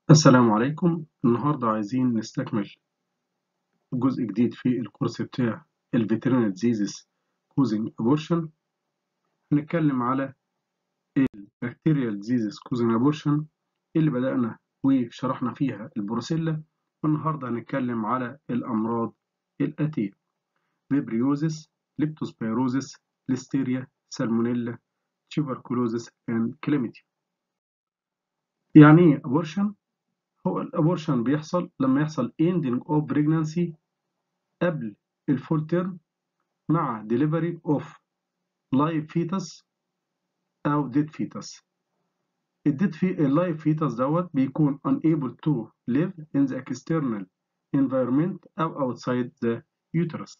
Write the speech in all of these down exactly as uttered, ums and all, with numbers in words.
السلام عليكم. النهاردة عايزين نستكمل جزء جديد في الكورس بتاع ال Veterinary Diseases Causing Abortion. هنتكلم على ال Bacterial Diseases Causing Abortion اللي بدأنا وشرحنا فيها البروسيلا، والنهاردة هنتكلم على الأمراض الآتية: Vibriosis, Leptospirosis, Listeria, Salmonella, Tuberculosis and Chlamydia. يعني إيه abortion؟ هو الابورشن بيحصل لما يحصل ending of pregnancy قبل الفول تيرم مع delivery of live fetus أو dead fetus. الديد في اللايف fetus دوت بيكون unable to live in the external environment أو outside the uterus.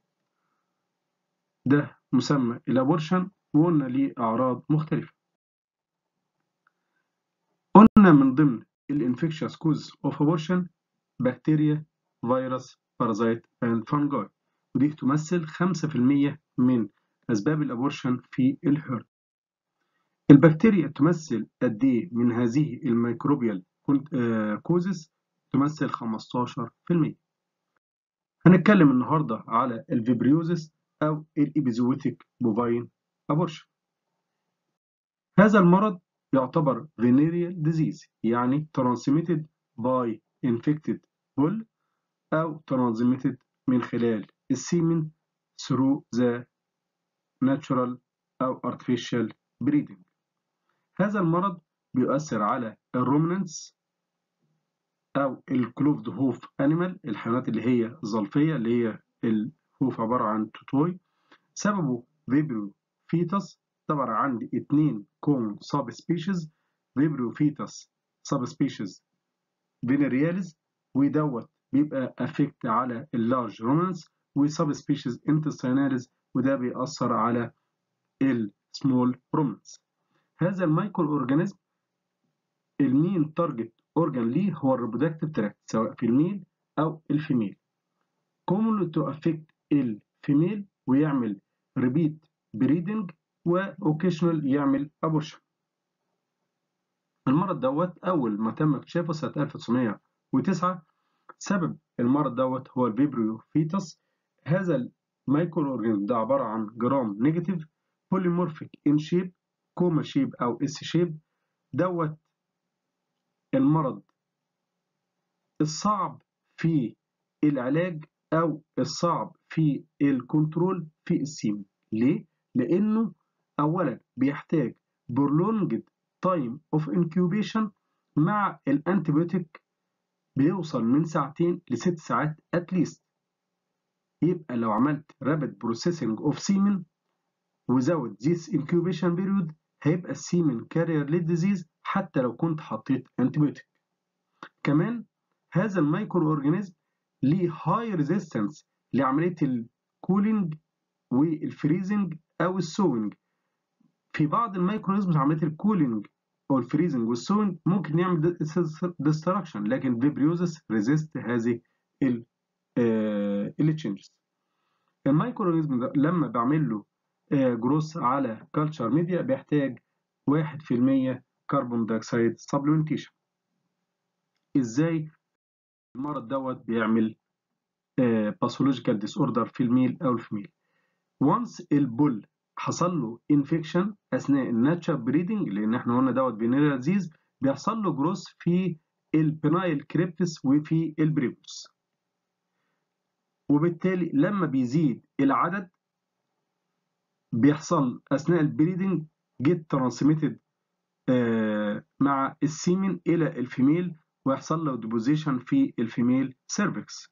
ده مسمى الابورشن، وقلنا ليه أعراض مختلفة. قلنا من ضمن الانفكشوس causes of abortion بكتيريا، فيروس، بارازيت and fungi، ودي تمثل خمسة في المية من أسباب الأبورشن في الهرد. البكتيريا تمثل قد إيه من هذه الميكروبيال كوزز؟ تمثل خمستاشر في المية. هنتكلم النهاردة على الفيبريوزس أو الإبيزويتيك بوفاين أبورشن. هذا المرض يعتبر venereal disease، يعني transmitted by infected bull أو transmitted من خلال السيمن through the natural أو artificial breeding. هذا المرض بيؤثر على الرومنانتس أو الكلوفد هوف أنيمال، الحيوانات اللي هي الظلفية اللي هي الهوف عبارة عن توتوي. سببه فيبريو فيتس. طبعا عندي اتنين كومن سب سبيشيز: فيبريو فيتس سب سبيشيز فينيرياليز، ودوت بيبقى افكت على اللارج رومانس، وسب سبيشيز انتستيناليز وده بيأثر على السمول رومانس. هذا المايكرو اورجانيزم المين تارجت اورجان ليه هو الريبرودكتيف تراكت، سواء في الميل او الفيميل. كومن تو افكت الفيميل ويعمل ريبيت بريدنج، واوكيشنال يعمل ابورشن. المرض دوت اول ما تم اكتشافه سنه ألف وتسعمية وتسعة. سبب المرض دوت هو الفيبريو فيتس. هذا المايكرو اورجانيزم ده عباره عن جرام نيجاتيف بوليمورفيك ان شيب، كوما شيب او اس شيب. دوت المرض الصعب في العلاج او الصعب في الكنترول في السيمن. ليه؟ لانه اولا بيحتاج prolonged time of incubation مع الانتيبيوتيك بيوصل من ساعتين لست ساعات اتليست. يبقى لو عملت rapid processing of semen without this incubation period هيبقى السيمن carrier للديزيز حتى لو كنت حطيت انتيبيوتيك. كمان هذا المايكرو اورجانيزم ليه هاي ريزيستنس لعمليه الكولينج والفريزنج او السوينج. في بعض المايكرو اورجانيزمز عمليه الكولينج او الفريزنج والسوينج ممكن يعمل ديستراكشن، لكن فيبريوزس ريزيست هذه التشنجز. المايكرو اورجانيزم لما بعمل له جروس على كلتشر ميديا بيحتاج واحد في المية كربون دايوكسيد سبلمنتيشن. ازاي المرض دوت بيعمل باثولوجيكال ديس اوردر في الميل او الفيميل؟ وانس البول حصل له انفكشن اثناء الناتشر بريدنج، لان احنا قلنا دوت فينيريال ديزيز، بيحصل له جروث في البينايل كريبتس وفي البريبوس، وبالتالي لما بيزيد العدد بيحصل اثناء البريدنج جيت ترانسميتد مع السيمن الى الفيميل، ويحصل له ديبوزيشن في الفيميل سيرفكس.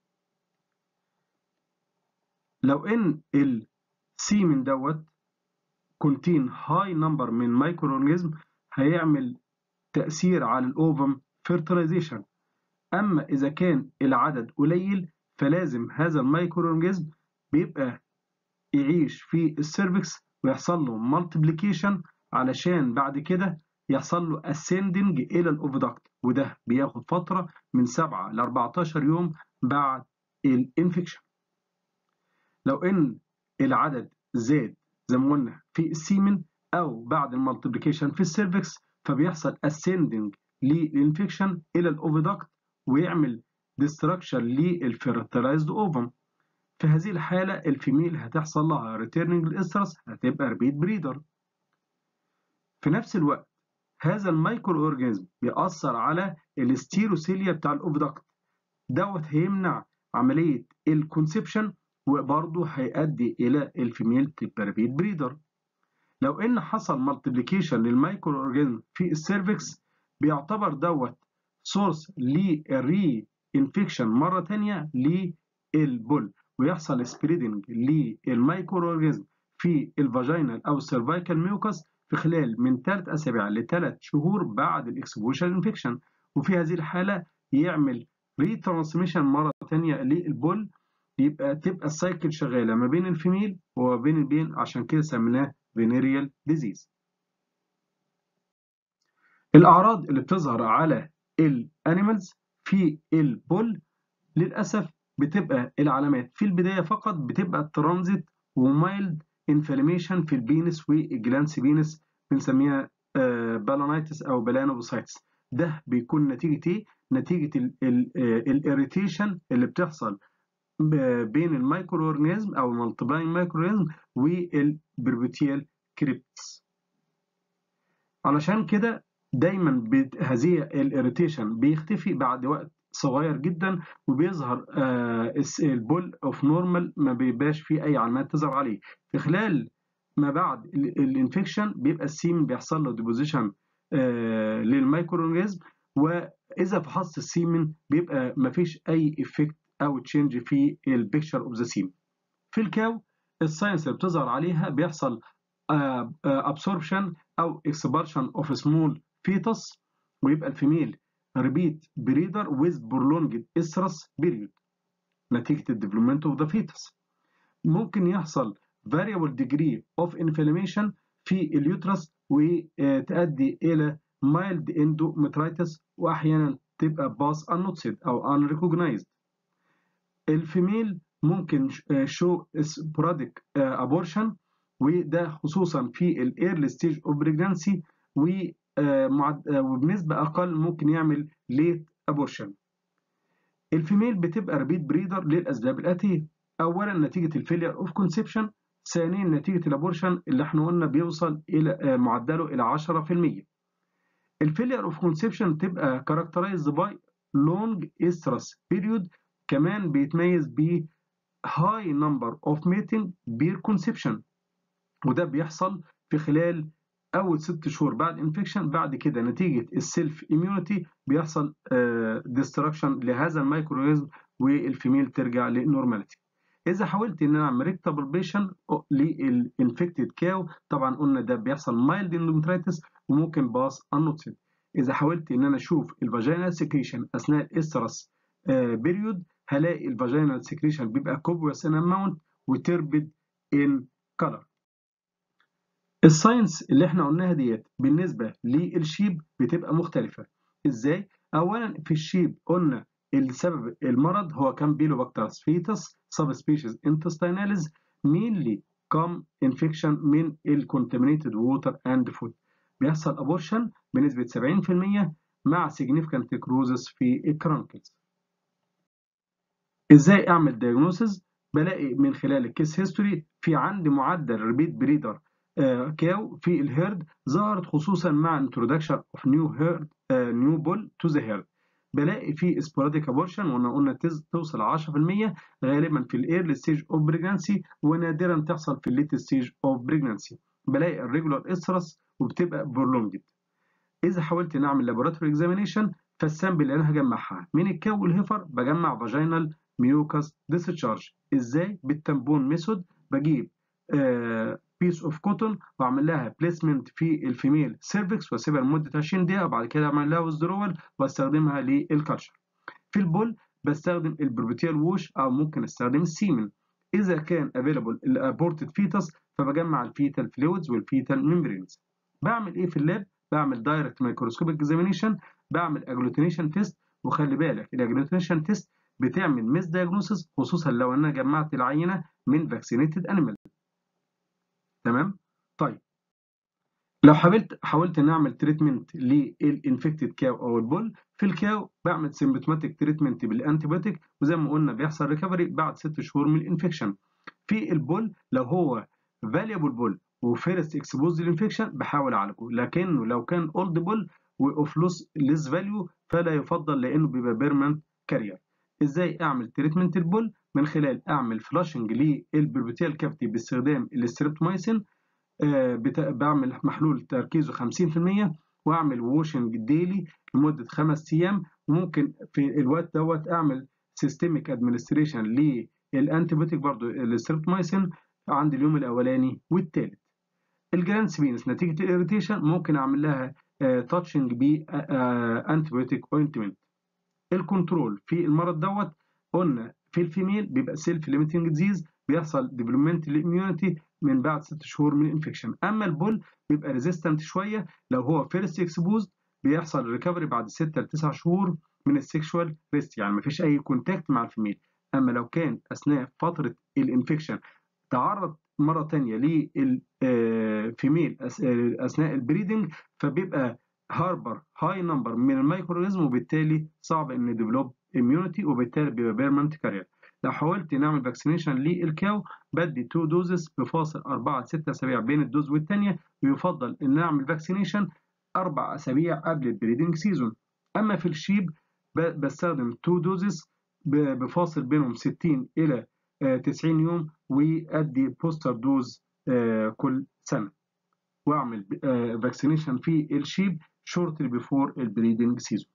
لو ان السيمن دوت كونتين هاي نمبر من مايكرو اورجانيزم هيعمل تأثير على الاوفم فيرتلايزيشن. اما اذا كان العدد قليل فلازم هذا المايكرو اورجانيزم بيبقى يعيش في السيرفكس ويحصل له مالتيبليكيشن علشان بعد كده يحصل له اسندنج الى الاوفيدكت، وده بياخد فتره من سبعة ل أربعتاشر يوم بعد الانفكشن. لو ان العدد زاد زي ما قلنا في السيمن او بعد المالتيبليكيشن في السيرفكس فبيحصل اسندنج للانفكشن الى الاوفيدكت ويعمل ديستراكشن للفيرتلايزد اوفم. في هذه الحاله الفيميل هتحصل لها ريتيرنينج الاسترس، هتبقى ريبيت بريدر. في نفس الوقت هذا المايكرو اورجانيزم بيأثر على الاستيروسيليا بتاع الاوفيدكت، دوت هيمنع عمليه الكونسبشن وبرضه هيؤدي الى الفيميل تبقى ريبيت بريدر. لو ان حصل مالتيبليكيشن للمايكرو اورجانيزم في السيرفكس بيعتبر دوت سورس للري انفكشن مره ثانيه للبول، ويحصل سبريدنج للمايكرو اورجانيزم في الفاجينال او السيرفايكال ميوكس في خلال من ثلاث اسابيع لثلاث شهور بعد الاكسبوجر انفكشن، وفي هذه الحاله يعمل ري ترانسميشن مره ثانيه للبول، يبقى تبقى السايكل شغاله ما بين الفيميل وما بين البين، عشان كده سميناه فينيريال ديزيز. الاعراض اللي بتظهر على الانيمالز في البول للاسف بتبقى العلامات في البدايه فقط بتبقى الترانزيت ومايلد انفلاميشن في البينس والجلانس بينس، بنسميها بالونايتس او بلانوبوسايتس. ده بيكون نتيجه ايه؟ نتيجه الاريتيشن اللي بتحصل بين المايكرو اورجانيزم او المالتيبلاينج مايكرو اورجانيزم والبربوتيال كريبتس. علشان كده دايما هذه الاريتيشن بيختفي بعد وقت صغير جدا، وبيظهر آه البول اوف نورمال ما بيبقاش فيه اي علامات تظهر عليه. في خلال ما بعد الانفكشن بيبقى السيمن بيحصل له ديبوزيشن آه للمايكرو اورجانيزم، واذا فحصت السيمن بيبقى ما فيش اي افكت او تشينج في البيكتشر اوف ذا سيمن. في الكاو الساينس اللي بتظهر عليها بيحصل absorption او expulsion of small fetus، ويبقى الفيميل repeat breeder with prolonged estrus period نتيجة الديفلوبمنت of the fetus. ممكن يحصل variable degree of inflammation في اليوترس وتؤدي إلى mild endometritis، وأحيانا تبقى pass unnoticed أو unrecognized. الفيميل ممكن show sporadic abortion، وده خصوصا في الايرلي ستيج اوف بريجنانسي، وبنسبه اقل ممكن يعمل ليت ابورشن. الفيميل بتبقى ريبيت بريدر للاسباب الاتيه: اولا نتيجه الفيلير اوف كونسبشن، ثانيا نتيجه الابورشن اللي احنا قلنا بيوصل الى معدله الى عشرة في المية. الفيلير اوف كونسبشن تبقى كاركترايزد باي لونج استرس بيريود، كمان بيتميز ب high number of mating بير conception، وده بيحصل في خلال اول ست شهور بعد انفكشن. بعد كده نتيجه السيلف اميونيتي بيحصل ديستراكشن لهذا المايكرووريزم والفيميل ترجع للنورماليتي. اذا حاولت ان انا اعمل ريكتابلبيشن للانفكتد كاو طبعا قلنا ده بيحصل مايلد اندومترايتس وممكن باس انوتسيد. اذا حاولت ان انا اشوف الفاجينال سكريشن اثناء الاسترس بيريود هلاقي الفاجينال سكريشن بيبقى كوبوس ان اماونت وتربد ان كلر. الساينس اللي احنا قلناها ديت بالنسبه للشيب بتبقى مختلفه. ازاي؟ اولا في الشيب قلنا السبب المرض هو كامبيلوباكتيرس فيتس سب سبيشيز انتستيناليز مينلي كام انفكشن من الكونتامينيتد ووتر اند فود، بيحصل ابورشن بنسبه سبعين في المية مع سيجنيفيكانت كروزس في الكرانكلز. ازاي اعمل دايجنوسيس؟ بلاقي من خلال الكيس هيستوري في عندي معدل ريبيت بريدر آه كاو في الهيرد ظهرت خصوصا مع انترودكشن اوف نيو هيرد نيو بول تو ذا هيرد. بلاقي في سبوراديك ابورشن وانا قلنا توصل عشرة في المية غالبا في الايرلي ستيج اوف بريجنانسي، ونادرا تحصل في الليت ستيج اوف بريجنانسي. بلاقي الريجولار استرس وبتبقى برولونجد. اذا حاولت ان اعمل لابوراتوري اكزامينيشن فالسامبل اللي انا هجمعها من الكاو والهيفر بجمع فاجينال ميوكاس ديسشارج. ازاي؟ بالتامبون ميثود. بجيب بيس اوف كوتون واعمل لها بليسمنت في الفيميل سيرفكس واسيبها لمده عشرين دقيقه، وبعد كده اعمل لها ويزدرول واستخدمها للكالتشر. في البول بستخدم البربوتيال ووش او ممكن استخدم السيمن. اذا كان افيلابل الابورتد فيتس فبجمع الفيتال فلويدز والفيتال ميمبرينز. بعمل ايه في اللاب؟ بعمل دايركت مايكروسكوبيك اكزامينيشن، بعمل اجلوتينيشن تيست. وخلي بالك الاجلوتينيشن تيست بتعمل ميس دايجنوسيس خصوصا لو انا جمعت العينه من فاكسينيتد انيمال. تمام؟ طيب لو حاولت حاولت نعمل تريتمنت للانفكتد كاو او البول، في الكاو بعمل سيمبتوماتيك تريتمنت بالانتيبيوتيك، وزي ما قلنا بيحصل ريكفري بعد ست شهور من الانفكشن. في البول لو هو فاليبل بول وفيرست اكسبوز للانفكشن بحاول اعالجه، لكنه لو كان اولد بول واوف لوس ليس فاليو فلا يفضل لانه بيبقى بيرمنت كارير. ازاي اعمل تريتمنت البول؟ من خلال اعمل فلاشنج للبربيتيال كافيتي باستخدام الاستريبتومايسين، آه، بتا- بعمل محلول تركيزه خمسين في المية، واعمل ووشنج ديلي لمده خمس ايام. وممكن في الوقت دوت اعمل سيستميك ادمنستريشن للانتيبيوتيك برضو الستريبتومايسين عند اليوم الاولاني والثالث. الجراند سبينس نتيجه الاريتيشن ممكن اعمل لها تاتشنج ب انتيبيوتيك اوينتمنت. الكنترول في المرض دوت قلنا في الفيميل بيبقى سيلف ليميتنج ديزيز، بيحصل ديفلوبمنت للاميونيتي من بعد ست شهور من الانفكشن. اما البول بيبقى ريزيستنت شويه، لو هو فيرست اكسبوزد بيحصل ريكفري بعد ستة ل تسعة شهور من السكشوال ريست، يعني مفيش اي كونتاكت مع الفيميل. اما لو كان اثناء فتره الانفكشن تعرض مره ثانيه للفيميل اثناء البريدنج، فبيبقى هاربر هاي نمبر من الميكرووريزم، وبالتالي صعب ان ديفلوب اميونيتي، وبالتالي بيبقى بيرمنت كارير. لو حاولت نعمل فاكسينيشن للكاو بدي اتنين دوزز بفاصل أربعة ل ستة اسابيع بين الدوز والثانيه، ويفضل ان نعمل فاكسينيشن اربع اسابيع قبل البريدنج سيزون. اما في الشيب بستخدم اتنين دوزز بفاصل بينهم ستين الى تسعين يوم، وادي بوستر دوز كل سنه، واعمل فاكسينيشن في الشيب شورتلي بيفور البريدنج سيزون.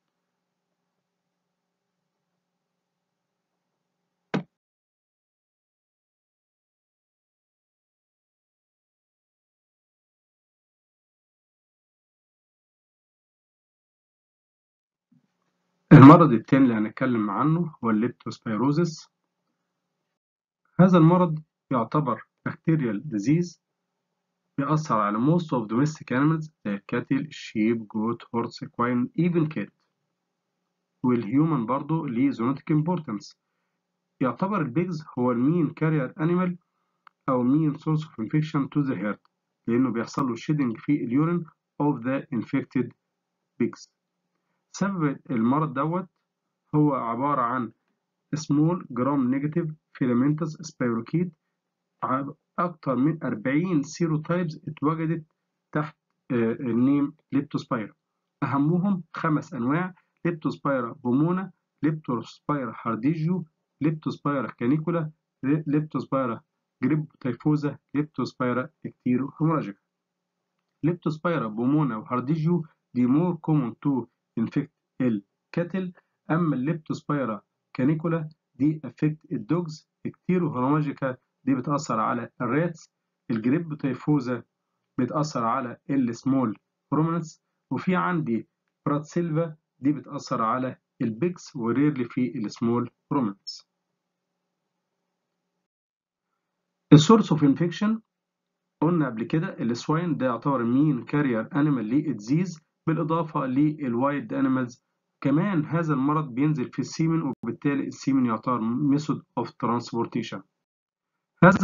المرض الثاني اللي هنتكلم عنه هو الليبتوسبيروزيس. هذا المرض يعتبر بكتيريال ديزيز، بيأثر على most of domestic animals زي الكاتل، الشيب، جوت، هورس، كواين، even cat. والهيومن برضه ليه zoonotic importance. يعتبر البيجز هو المين كارير انيمال أو mean source of infection to the heart، لأنه بيحصل له shedding في اليورين of the infected pigs. سبب المرض دوت هو عبارة عن small gram negative filamentous spirochete. أكتر من أربعين سيروتايبز اتوجدت تحت النيم ليبتوسبايرا. أهمهم خمس أنواع: ليبتوسبايرا بومونا، ليبتوسبايرا هارديجيو، ليبتوسبايرا كانيكولا، ليبتوسبايرا جريب تيفوزا، ليبتوسبايرا اكتيرو هيموراجيكا. ليبتوسبايرا بومونا وهارديجيو دي مور كومون تو انفكت الكاتل، اما الليبتوسبايرا كانيكولا دي افكت الدوجز. اكتيرو هيموراجيكا دي بتأثر على الراتس. الجريب تيفوزا بتأثر على السمول رومانس. وفي عندي براتسيلفا دي بتأثر على البيكس وريرلي في السمول رومانس. السورس اوف انفكشن قلنا قبل كده السواين ده يعتبر مين كارير انيمال للديزيز، بالاضافه للوايلد انيمالز. كمان هذا المرض بينزل في السيمن، وبالتالي السيمن يعتبر ميثود اوف ترانسبورتيشن. هذا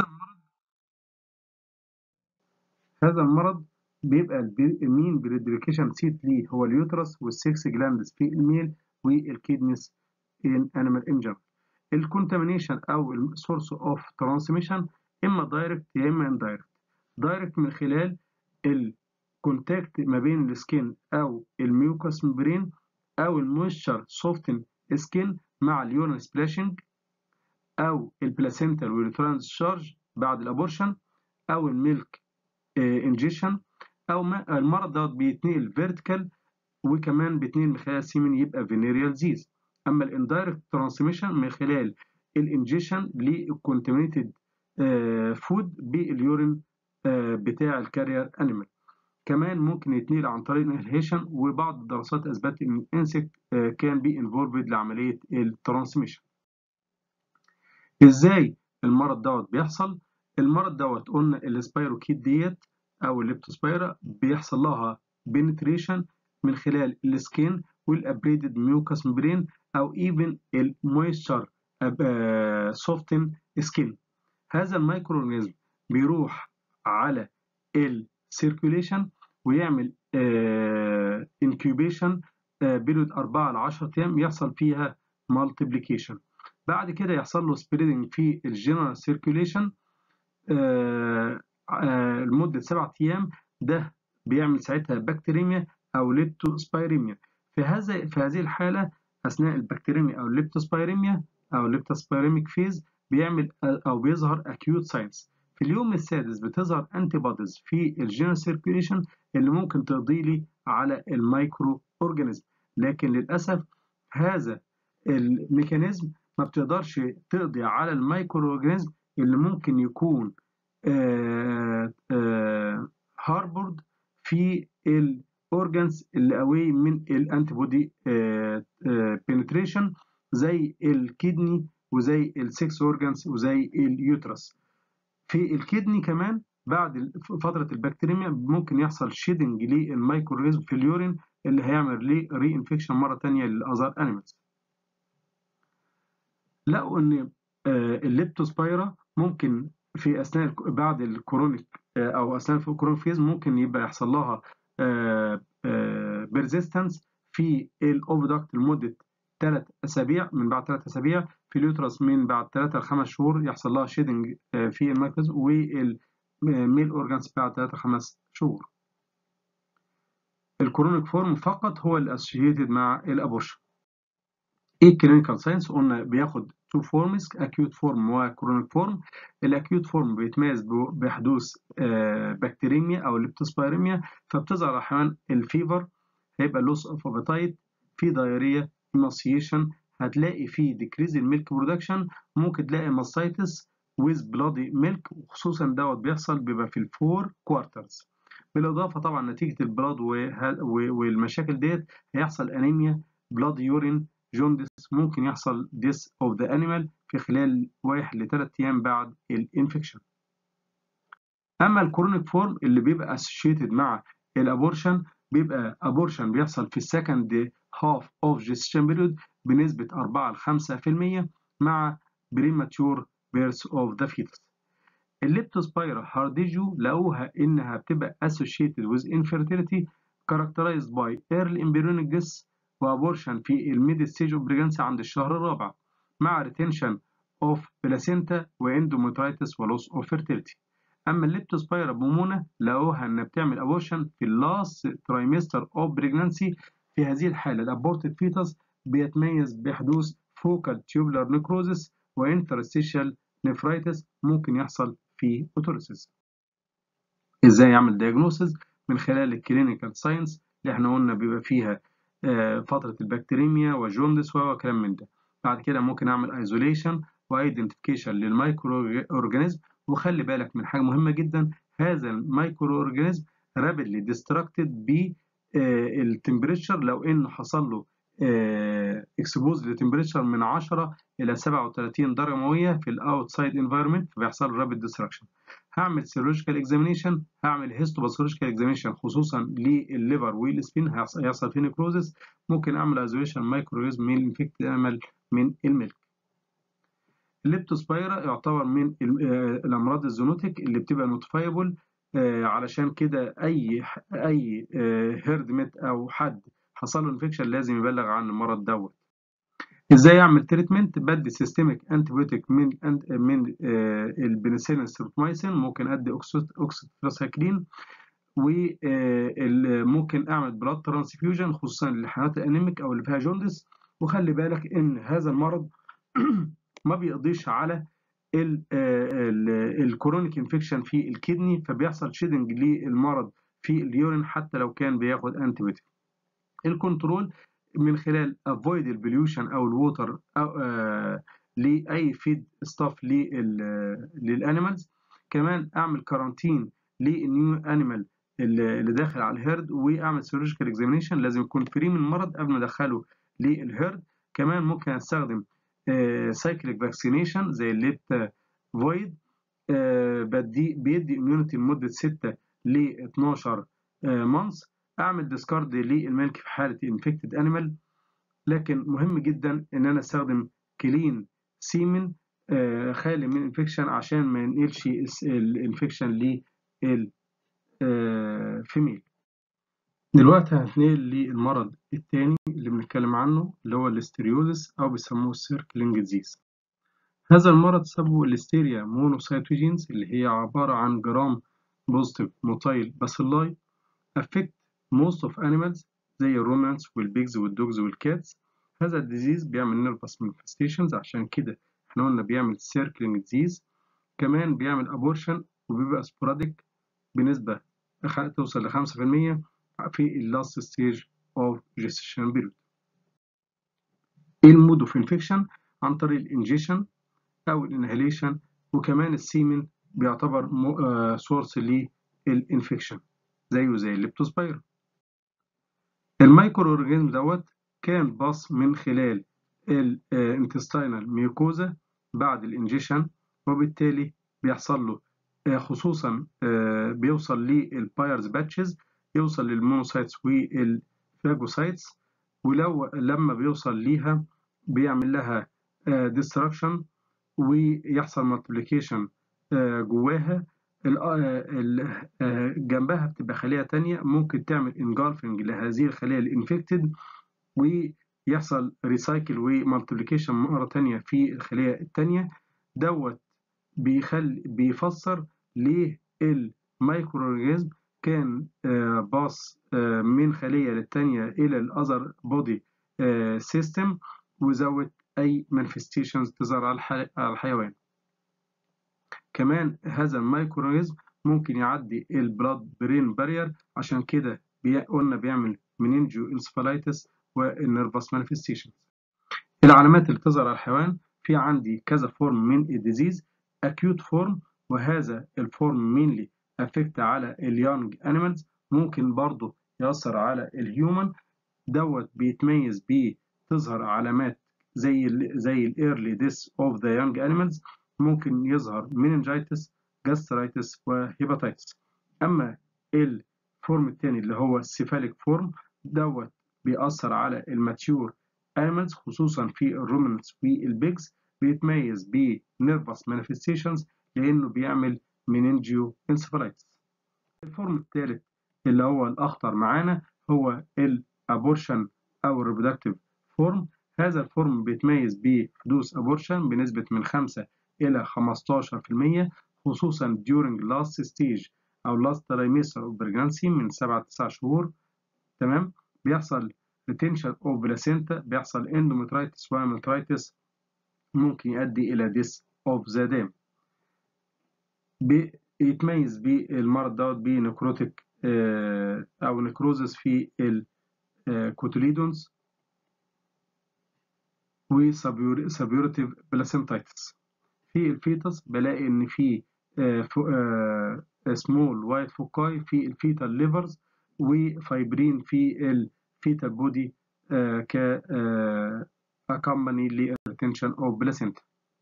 هذا المرض بيبقى المين بريدريكيشن سيت ليه هو اليوترس والسكس جلاندز في الميل والكيدنس ان انيمال انجر. الكونتامينيشن او السورس اوف ترانسميشن اما دايركت يا اما اندايركت. دايركت من خلال الكونتاكت ما بين السكين او الميوكس ممبرين، او المويستشر سوفتن سكين مع اليورين سبلاشنج، او البلاسينتال واليوترين ديسشارج بعد الابورشن، او الميلك انجيشن، او المرض دوت بيتنقل فيرتيكال، وكمان بيتنقل من خلال السيمن يبقى فينيريال ديزيز. اما الاندايركت ترانسميشن من خلال الانجيشن للكونتامينيتد فود باليورين بتاع الكارير انيمال. كمان ممكن يتنقل عن طريق الانهيشن، وبعض الدراسات اثبتت ان الانسكت كان بي انفولفد لعمليه الترانسميشن. ازاي المرض دوت بيحصل؟ المرض دوت قلنا السبايروكيت ديت او الليبتوسبايرا بيحصل لها بنتريشن من خلال السكين والابريدد ميوكاس ممبرين، او ايفن المويستشر سوفتن سكين. هذا الميكرو اورجانيزم بيروح على السيركيوليشن ويعمل انكيوبيشن بيريود أربعة ل عشرة ايام يحصل فيها مالتيبليكيشن. بعد كده يحصل له سبريدنج في الجنرال سيركيوليشن لمده سبعة ايام. ده بيعمل ساعتها بكتيريميا او ليبتوسبيريميا. في هذا في هذه الحاله اثناء البكتيريميا او الليبتوسبيريميا او الليبتوسبيريميك فيز بيعمل او بيظهر اكيوت ساينس. في اليوم السادس بتظهر انتي بوديز في الجنرال سيركيوليشن اللي ممكن تقضي لي على المايكرو اورجانيزم، لكن للاسف هذا الميكانيزم ما بتقدرش تقضي على المايكرو اورجانيزم اللي ممكن يكون هاربورد في الاورجانز اللي قوي من الانتي بودي بنتريشن، زي الكدني وزي السكس اورجانز وزي اليوترس. في الكدني كمان بعد فتره البكتيريميا ممكن يحصل شيدنج للمايكرو اورجانيزم في اليورين اللي هيعمل ليه ري انفكشن مره ثانيه للاذر انيمالز. لقوا ان الليبتوسبايرا ممكن في اثناء بعد الكرونيك او اثناء الكرونيك فيز ممكن يبقى يحصل لها بيرزيستنس في الاوفيدكت لمده ثلاث اسابيع، من بعد ثلاث اسابيع في اليوترس من بعد ثلاثة ل خمسة شهور يحصل لها شيدنج في المركز، والميل اورجانز بعد ثلاثة ل خمسة شهور. الكرونيك فورم فقط هو اللي اسوشيتد مع الابورشن. ايه الكلينيكال ساينس؟ قلنا بياخد تو فورمز، اكيوت فورم وكرونيك فورم. الاكيوت فورم بيتميز بحدوث بكتيريميا او ليبتوسبيريميا، فبتظهر احيانا الفيفر، هيبقى لوس اوف ابيتايت، في دايريا، ايماسيشن، هتلاقي في ديكريز الميلك برودكشن، ممكن تلاقي ماستايتس ويز بلادي ميلك، وخصوصا دوت بيحصل بيبقى في الفور كوارترز. بالاضافه طبعا نتيجه البلاد والمشاكل ديت هيحصل انيميا، بلاد يورين، جوندس، ممكن يحصل death of the animal في خلال واحد لثلاث ايام بعد الانفكشن. اما الكرونيك فورم اللي بيبقى associated مع الابورشن بيبقى ابورشن بيحصل في السكند هاف اوف gestation period بنسبه أربعة ل خمسة بالمية مع premature birth of the fetus. الليبتوسبايرا هارديجو لقوها انها بتبقى associated with infertility characterized by early embryonic death وابورشن في الميد ستيج اوف بريجنسي عند الشهر الرابع مع ريتنشن اوف بلاسينتا واندوميترايتس ولوس اوف فيرتيليتي. اما الليبتوسبايرا بومونا لقوها انها بتعمل ابورشن في اللاست ترايمستر اوف بريجنسي. في هذه الحاله الابورتد فيتس بيتميز بحدوث فوكال تيوبولار نيكروزس وانترستيشال نيفرايتس، ممكن يحصل في اوتوليسيس. ازاي يعمل دايجنوسيس؟ من خلال الكلينيكال ساينس اللي احنا قلنا بيبقى فيها فترة البكتيريميا وجوندس وكلام من ده. بعد كده ممكن اعمل ايزوليشن وايدنتيفيكيشن للمايكرو اورجانيزم، وخلي بالك من حاجة مهمة جدا، هذا المايكرو اورجانيزم رابيدلي ديستراكتد بالتمبريتشر لو انه حصل له اكسبوز لتمبريتشر من عشرة الى سبعة وثلاثين درجة مئوية في الاوتسايد انفايرمنت، فبيحصل رابيد ديستراكشن. هعمل سيرولوجيكال اكزامينيشن، هعمل هيستوباثولوجيكال اكزامينيشن خصوصا للليفر والسبين هيحصل فيه نيكروزس، ممكن اعمل ايزوليشن مايكرو اورجانيزم من الانفكت امل من الميلك. الليبتوسبايرا يعتبر من الامراض الزونوتيك اللي بتبقى نوتيفايبل، علشان كده اي اي هيرد ميت او حد حصل له انفكشن لازم يبلغ عن المرض دوت. ازاي اعمل تريتمنت؟ بدي سيستميك انتيبيوتيك من من البنسلين ستريبتومايسين، ممكن ادي اوكسيتراسايكلين، وممكن اعمل بلاد ترانسفيوجن خصوصا للحالات الانيميك او اللي فيها جوندس. وخلي بالك ان هذا المرض ما بيقضيش على الكرونيك انفكشن في الكدني، فبيحصل شيدنج للمرض في اليورين حتى لو كان بياخد انتيبيوتيك. الكنترول من خلال avoid البليوشن او الووتر او آه لاي فيد ستاف للانيمالز. كمان اعمل كارانتين للنيو انيمال اللي داخل على الهيرد، واعمل سيرولوجيكال اكزامينيشن لازم يكون فري من المرض قبل ما ادخله للهيرد. كمان ممكن استخدم سايكليك فاكسينيشن زي الليبتا فويد، آه بدي بيدي اميونيتي لمده ستة ل اتناشر مانث. اعمل ديسكارد للملك في حاله انفكتد انيمال، لكن مهم جدا ان انا استخدم كلين سيمن آه خالي من انفكشن عشان ما ينقلش الانفكشن للفيميل. دلوقتي هنتنقل للمرض التاني اللي بنتكلم عنه اللي هو الليستيريوزس أو بيسموه السيركلينج ديزيز. هذا المرض سببه الليستيريا مونوسيتوجينز اللي هي عبارة عن جرام بوزيتيف موتايل باسيلاي affect most of animals زي الرومانس والبيجز والدوجز والكاتس. هذا الديزيز بيعمل نيرفس مانيفستيشنز، عشان كده احنا قلنا بيعمل سيركلينج ديزيز. كمان بيعمل ابورشن وبيبقى سبوراديك بنسبة توصل ل خمسة في المية في اللاست ستيج اوف جيستيشن بيريود. ايه المود اوف انفكشن؟ عن طريق الانجيشن او الانهاليشن، وكمان السيمن بيعتبر سورس للانفكشن زيه زي الليبتوسبايرا. الميكرو اورجانيزم دوت كان باص من خلال الانتستينال ميوكوزا بعد الانجيشن، وبالتالي بيحصل له خصوصا بيوصل للبايرز باتشز، يوصل للمونوسايتس والفاجوسايتس، ولو لما بيوصل ليها بيعمل لها ديستراكشن ويحصل مالتيبليكيشن جواها. جنبها بتبقى خلية تانية ممكن تعمل انجالفنج لهذه الخلية الانفكتد، ويحصل ريسايكل ومالتيبليكيشن مرة تانية في الخلية التانية. دوت بيخلي بيفسر ليه المايكرو اورجانيزم كان باص من خلية للتانية إلى الأذر بودي سيستم وزود أي مانفستيشنز تظهر على الحيوان. كمان هذا المايكرو اورجانيزم ممكن يعدي البلاد برين بارير، عشان كده قلنا بيعمل منينجيو انسفالايتس والنيرفس مانيفستيشنز. العلامات اللي تظهر على الحيوان في عندي كذا فورم من الديزيز. acute فورم، وهذا الفورم مينلي افكت على اليونج انيمالز، ممكن برضه يأثر على الهيومن. دوت بيتميز بيه تظهر علامات زي ال زي الايرلي ديس اوف ذا يونج انيمالز، ممكن يظهر مننجايتس، جاسترايتس، وهيباتيتس. اما الفورم الثاني اللي هو السيفاليك فورم دوت بيأثر على الماتيور animals خصوصا في الرومنتس والبيجز، بيتميز بنيرفس مانيفستيشنز لانه بيعمل مننجيو انسفالايتس. الفورم الثالث اللي هو الاخطر معانا هو الابورشن او الريبرودكتيف فورم. هذا الفورم بيتميز بحدوث ابورشن بنسبة من خمسة الى خمستاشر في المية خصوصا during last stage او last trimester of pregnancy من سبعة ل تسعة شهور. تمام. بيحصل retention of placenta، بيحصل endometritis وamiltritis، ممكن يؤدي إلى death of the dam. بيتميز بالمرض دوت بنكروتيك أو نكروزس في الكوتوليدونز وسبيورتيف بلاسنتايتس. في الفيتس بلاقي إن في سمول وايت فوكاي في الفيتال ليفرز وفايبرين في الفيتال بودي ك accompany للريتنشن اوف بلاسنتا.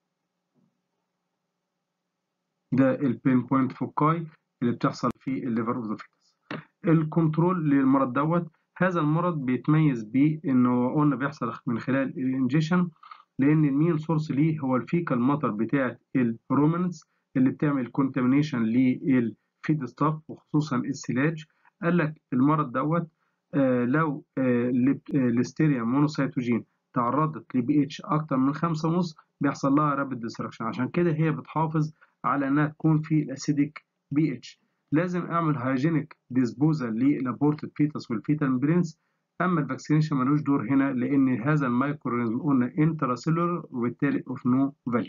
ده البين بوينت فوكاي اللي بتحصل في الليفر اوف ذا فيتس. الكنترول للمرض دوت، هذا المرض بيتميز بانه قلنا بيحصل من خلال الانجيشن، لان المين سورس ليه هو الفيكال ماتر بتاعه الرومنس اللي بتعمل كونتامينيشن للفيد ستاف وخصوصا السلاج. قال لك المرض دوت آه لو آه ليستيريا مونوسيتوجين تعرضت لبي اتش اكتر من خمسة ونص بيحصل لها رابيد ديستراكشن، عشان كده هي بتحافظ على انها تكون في الاسيديك بي اتش. لازم اعمل هايجينيك ديسبوزال للابورتد فيتس والفيتال ميمبرينز. اما الفاكسينيشن ملوش دور هنا لان هذا المايكرو قلنا انتراسيلولر وبالتالي اوف نو فاليو.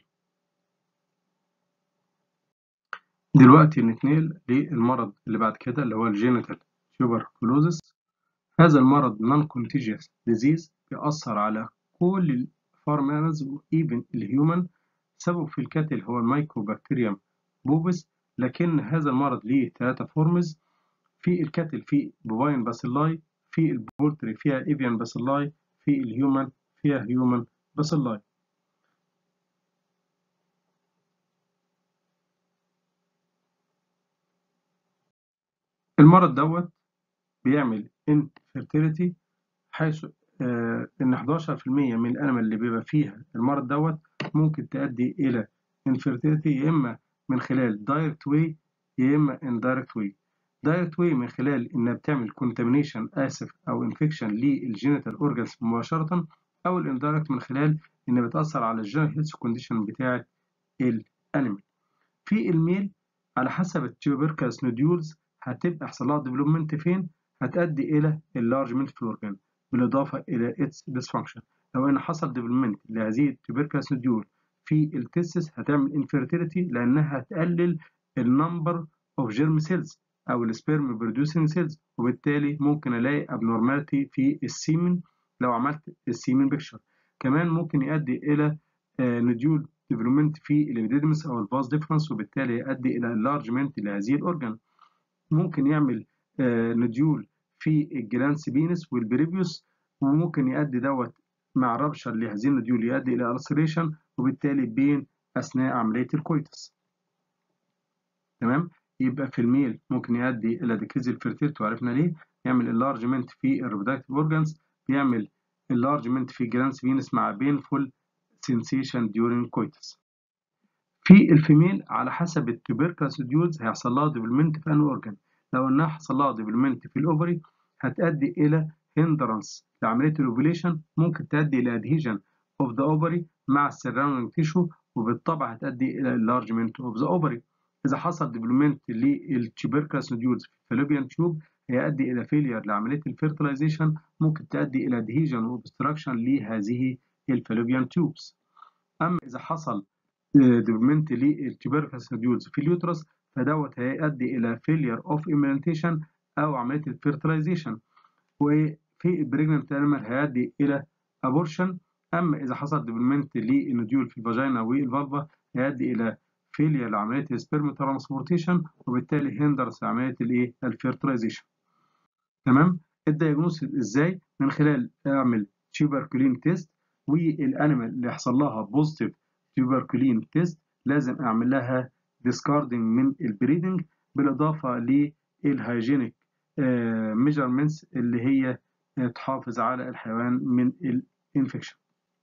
دلوقتي نتنقل للمرض اللي بعد كده اللي هو الجينيتال تيوبركلوزس. هذا المرض نون كونتيجيوس ديزيز بيأثر على كل الفارمانز وايفن الهيومن. سببه في الكاتل هو المايكوبكتيريوم بوبس، لكن هذا المرض ليه ثلاثة فورمز. في الكاتل في بوفاين باسيلاي، في البولتري فيها ايفيان باسيلاي، في الهيومن فيها هيومن باسيلاي. المرض دوت بيعمل infertility، حيث آه ان حداشر في المية من الانيمال اللي بيبقى فيها المرض دوت ممكن تؤدي الى infertility، يا اما من خلال direct way يا اما indirect way. دايركت واي من خلال انها بتعمل كونتامينيشن اسف او انفكشن للجينيتال اورجانز مباشره، او الاندايركت من خلال انها بتاثر على الجينيتال هيلث كونديشن بتاعه الانيمال. في الميل على حسب التيوبركلس نوديولز هتبقى يحصل لها ديفلوبمنت فين، هتؤدي الى اللارجمنت في الاورجان بالاضافه الى اتس ديسفانكشن. لو ان حصل ديفلوبمنت لهذه التيوبركلس نوديول في التستس هتعمل انفيرتيليتي لانها هتقلل النمبر اوف جيرم سيلز او السبيرم بروديوسنج سيلز، وبالتالي ممكن الاقي ابنورماليتي في السيمن لو عملت السيمن بيكشر. كمان ممكن يؤدي الى نوديول ديفلوبمنت في الابيديدمس او الفاز ديفرنس، وبالتالي يؤدي الى انلارجمنت لهذه الاورجان. ممكن يعمل نوديول في الجلانس بينس والبريبيوس، وممكن يؤدي دوت مع ربشر لهذه النوديول يؤدي الى السريشن، وبالتالي بين اثناء عمليه الكويتس. تمام. يبقى في الميل ممكن يؤدي الى ديكريز الفيرتيلتي وعرفنا ليه، يعمل انلارجمنت في الريبرودكتيف اورجانز، بيعمل enlargement في جلانس فينس مع painful sensation during coitus. في الفيميل على حسب التوبركلس نوديولز هيحصل لها ديفلوبمنت في انهي اورجان. لو انها حصل لها ديفلوبمنت في الاوفري هتؤدي الى هندرنس لعمليه الاوفيليشن، ممكن تؤدي الى adhesion of the ovary مع السراوندينج تيشو، وبالطبع هتؤدي الى enlargement of the ovary. اذا حصل ديفلوبمنت للتوبركلس نوديولز في الفالوبيان تيوب هيؤدي الى فيلير لعمليه الفيرتلايزيشن، ممكن تؤدي الى adhesion وobstruction لهذه الفالوبيان تيوبس. اما اذا حصل ديفلوبمنت للتوبركلس نوديولز في اليوترس فدوت هيؤدي الى فيلير اوف امبلانتيشن او عمليه الفيرتلايزيشن، وفي البريجننت انيمال هيؤدي الى ابورشن. اما اذا حصل ديفلوبمنت للنوديول في الفاجينا والفالفا هيؤدي الى فيلير لعمليه السبيرم ترانسبورتيشن، وبالتالي هندرس عمليه الايه الفيرتلايزيشن. تمام. الدايجنوستس ازاي؟ من خلال اعمل تيوبركلين تيست، والانيمال اللي يحصل لها بوزيتيف تيوبركلين تيست لازم اعمل لها ديسكاردنج من البريدنج، بالاضافه للهايجينيك ميجرمنتس اللي هي تحافظ على الحيوان من الانفكشن.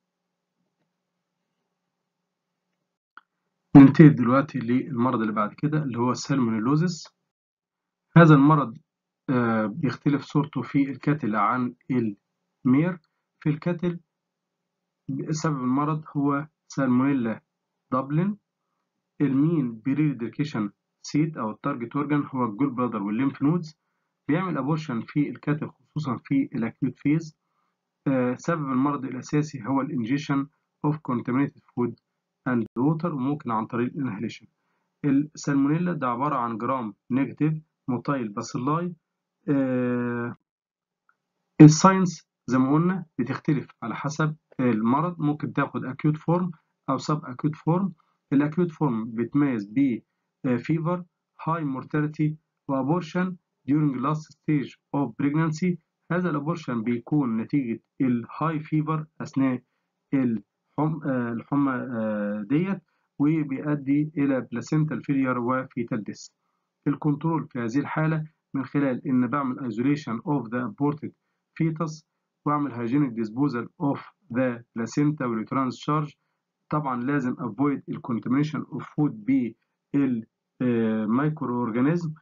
ننتقل دلوقتي للمرض اللي بعد كده اللي هو السالمونيلوزيس. هذا المرض بيختلف صورته في الكاتل عن المير. في الكاتل سبب المرض هو سالمونيلا دابلن. المين بريديكيشن سيت او التارجت اورجان هو الجول بلادر والليمف نودز. بيعمل ابورشن في الكاتل خصوصا في الاكيوت فيز. آه سبب المرض الاساسي هو الانجيشن اوف contaminated food and water، وممكن عن طريق الانهيليشن. السالمونيلا ده عباره عن جرام نيجاتيف موتايل باسيلاي. آه الساينس زي ما قلنا بتختلف على حسب المرض، ممكن تاخد acute form أو sub acute form. الأكيوت فورم بتميز ب fever, high mortality وabortion during last stage of pregnancy. هذا الابورشن بيكون نتيجة الهاي فيفر أثناء الحم الحمى ديت، وبيؤدي إلى بلاسنتال فيلير وفيتال ديس. الكنترول في هذه الحالة من خلال إن بعمل isolation of the aborted fetus، واعمل hygienic disposal of the placenta والuterine discharge. طبعا لازم avoid ال contamination of food بالمايكرو اورجانيزم،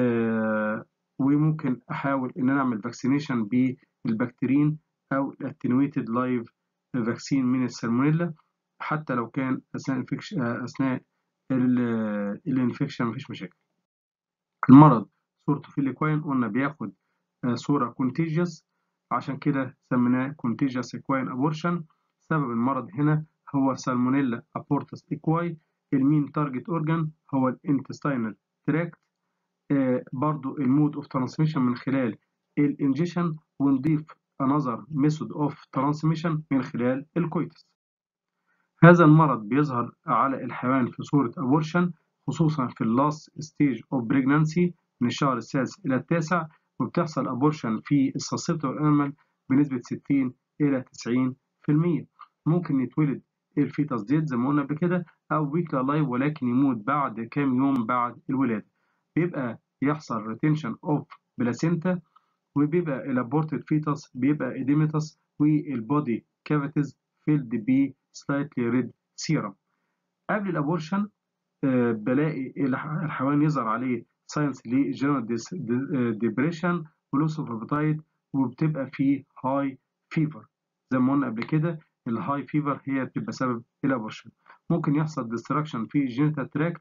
وممكن احاول ان انا اعمل vaccination بالبكتيرين او attenuated live vaccine من السالمونيلا، حتى لو كان اثناء اثناء الانفكشن مفيش مشاكل. المرض صورته في الاكواين قلنا بياخد صورة contagious، عشان كده سميناه contagious equine abortion. سبب المرض هنا هو سالمونيلا abortus equi. المين تارجت اورجان هو الانتستينال تراكت. آه برضو المود اوف ترانسميشن من خلال الانجيشن، ونضيف another method of transmission من خلال الكويتس. هذا المرض بيظهر على الحيوان في صورة abortion خصوصا في اللاست ستيج اوف بريجنانسي من الشهر السادس إلى التاسع، وبتحصل أبورشن في السسبتبل أنيمال بنسبة ستين إلى تسعين بالمية. ممكن يتولد الفيتاس ديت زي ما قلنا قبل كده أو ويكلي لايف، ولكن يموت بعد كام يوم بعد الولادة. بيبقى يحصل ريتنشن أوف بلاسينتا، وبيبقى الابورتد فيتاس بيبقى إديمتاس، والبودي كافيتيز فيلد ب slightly red serum. قبل الابورشن آه بلاقي الحيوان يظهر عليه ساينس للجنرال ديبريشن ولوس اوف ابيتايت، وبتبقى فيه هاي فيفر. زي ما قلنا قبل كده الهاي فيفر هي بتبقى سبب الابورشن. ممكن يحصل ديستراكشن في الجينيتال تراكت،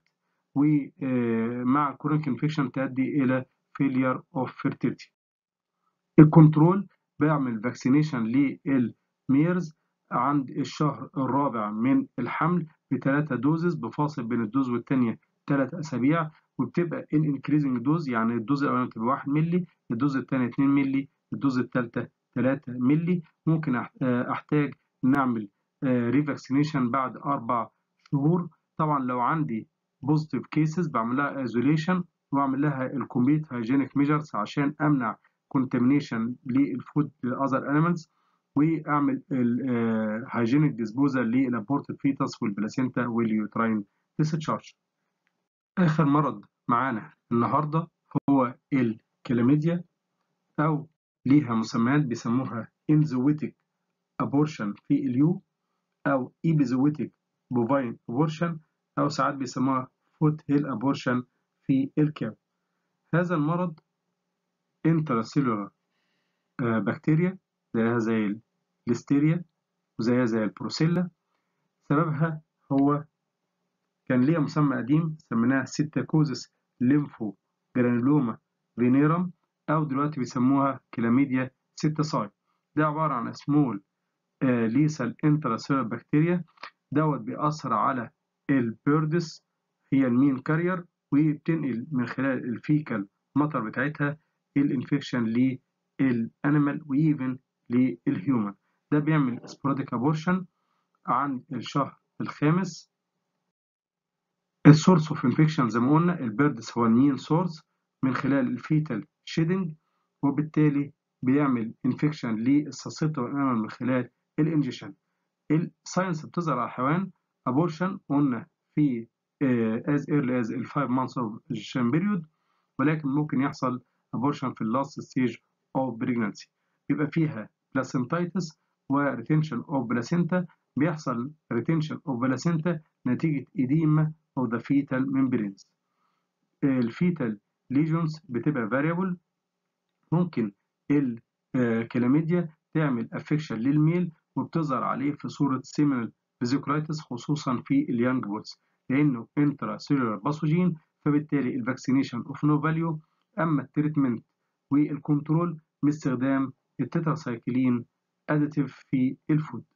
ومع كرونيك انفكشن تؤدي الى فيلير اوف فيرتيلتي. الكنترول بعمل فاكسينيشن للميرز عند الشهر الرابع من الحمل بثلاثة دوزز بفاصل بين الدوز والتانية ثلاث أسابيع، وبتبقى ان انكريزنج دوز، يعني الدوز الأولانية بتبقى واحد مللي، الدوز الثانية اتنين مللي، الدوز الثالثة ثلاثة مللي. ممكن أحتاج نعمل ريفاكسينيشن بعد أربع شهور. طبعا لو عندي بوزيتيف كيسز بعمل لها ايزوليشن واعمل لها الكومبليت هايجينيك ميجرز عشان امنع contamination للفود للاذر انيمالز، واعمل الهايجينيك ديسبوزال للابورتد فيتس والبلاسينتا واليوتراين ديسشارج. اخر مرض معانا النهارده هو الكلاميديا، او ليها مسميات بيسموها انزويتيك ابورشن في اليو، او ايبيزويتيك بوفاين ابورشن، او ساعات بيسموها فوت هيل ابورشن في الكاب. هذا المرض انتراسيلولار بكتيريا زيها زي الليستيريا وزيها زي البروسيلا. سببها هو كان ليها مسمى قديم سميناها سيتاكوزس ليمفو جرانيلوما فينيرم، او دلوقتي بيسموها كلاميديا سيتاساي. ده عبارة عن سمول ليسال انتراسيلولار بكتيريا، دوت بيأثر على البيردس، هي المين كارير، وبتنقل من خلال الفيكال مطر بتاعتها الانفكشن للانيمال وايفن للهيومن. ده بيعمل سبوراديك ابورشن عن الشهر الخامس. السورس اوف انفكشن زي ما قلنا البيردس هو المين سورس من خلال الفيتال شيدنج، وبالتالي بيعمل انفكشن للساسيبتور انيمال من خلال الانجيشن. الساينس بتظهر على الحيوان ابورشن قلنا في as early as ال five months of gestation period، ولكن ممكن يحصل abortion في last stage of pregnancy، بيبقى فيها placentitis و retention of placenta. بيحصل retention of placenta نتيجة edema of the fetal membranes. الفيتال lesions بتبقى variable. ممكن الكلاميديا تعمل affection للميل وبتظهر عليه في صورة seminal vesiculatus خصوصا في اليانج بولز، لأنه intracellular باثوجين، فبالتالي الفاكسينيشن اوف نو فاليو. أما التريتمنت والكنترول باستخدام التتراسايكلين اديتيف في الفود.